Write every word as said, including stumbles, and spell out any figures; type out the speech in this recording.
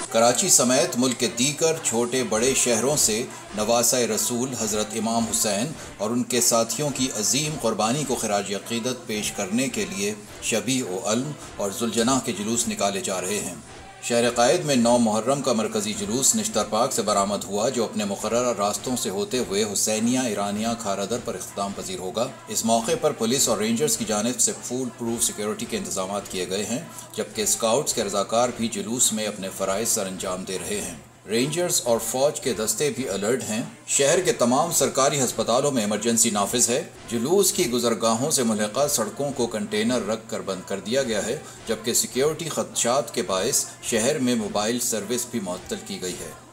कराची समेत मुल्क के दीगर छोटे बड़े शहरों से नवासा रसूल हज़रत इमाम हुसैन और उनके साथियों की अजीम कुर्बानी को खिराज अक़ीदत पेश करने के लिए शबी व अल्म और जुलजनाह के जुलूस निकाले जा रहे हैं। शहर कायद में नौ मुहर्रम का मरकज़ी जुलूस निश्तर पाक से बरामद हुआ, जो अपने मुक़र्रर रास्तों से होते हुए हुसैनिया ईरानिया खारदर पर इख्तिताम पजीर होगा। इस मौके पर पुलिस और रेंजर्स की जानिब से फुल प्रूफ सिक्योरिटी के इंतजाम किए गए हैं, जबकि स्काउट्स के रज़ाकार भी जुलूस में अपने फ़राइज़ सर अंजाम दे रहे हैं। रेंजर्स और फौज के दस्ते भी अलर्ट हैं। शहर के तमाम सरकारी अस्पतालों में इमरजेंसी नाफिज है। जुलूस की गुजरगाहों से मुल्हिका सड़कों को कंटेनर रख कर बंद कर दिया गया है, जबकि सिक्योरिटी खदशात के बायस शहर में मोबाइल सर्विस भी मुअत्तल की गई है।